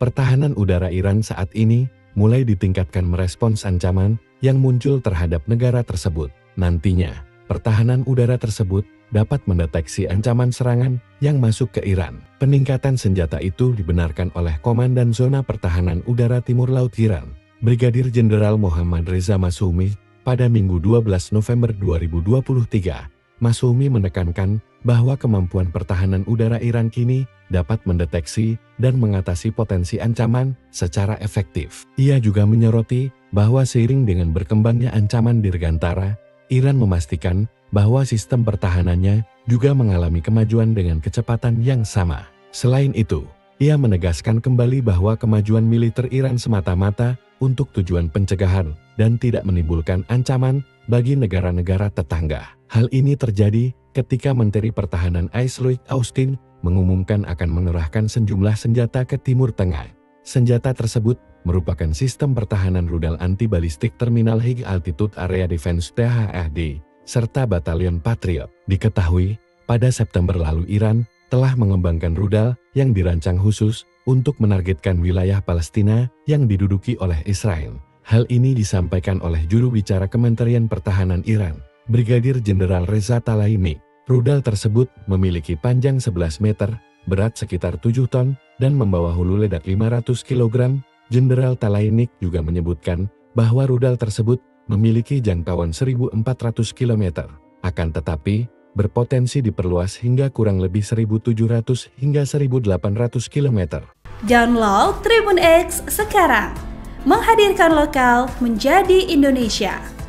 pertahanan udara Iran saat ini mulai ditingkatkan merespons ancaman yang muncul terhadap negara tersebut. Nantinya, pertahanan udara tersebut dapat mendeteksi ancaman serangan yang masuk ke Iran. Peningkatan senjata itu dibenarkan oleh Komandan Zona Pertahanan Udara Timur Laut Iran, Brigadir Jenderal Mohammad Reza Masumi, pada Minggu 12 November 2023. Masumi menekankan bahwa kemampuan pertahanan udara Iran kini dapat mendeteksi dan mengatasi potensi ancaman secara efektif. Ia juga menyoroti bahwa seiring dengan berkembangnya ancaman dirgantara, Iran memastikan bahwa sistem pertahanannya juga mengalami kemajuan dengan kecepatan yang sama. Selain itu, ia menegaskan kembali bahwa kemajuan militer Iran semata-mata untuk tujuan pencegahan dan tidak menimbulkan ancaman bagi negara-negara tetangga. Hal ini terjadi ketika Menteri Pertahanan Lloyd Austin mengumumkan akan mengerahkan sejumlah senjata ke Timur Tengah. Senjata tersebut merupakan sistem pertahanan rudal anti-balistik Terminal High Altitude Area Defense THAAD, serta Batalion Patriot. Diketahui, pada September lalu Iran telah mengembangkan rudal yang dirancang khusus untuk menargetkan wilayah Palestina yang diduduki oleh Israel. Hal ini disampaikan oleh juru bicara Kementerian Pertahanan Iran, Brigadir Jenderal Reza Tlaibni. Rudal tersebut memiliki panjang 11 meter, berat sekitar 7 ton, dan membawa hulu ledak 500 kg. Jenderal Tlaibni juga menyebutkan bahwa rudal tersebut memiliki jangkauan 1.400 km. Akan tetapi, berpotensi diperluas hingga kurang lebih 1.700 hingga 1.800 km. Download Tribun X sekarang, menghadirkan lokal menjadi Indonesia.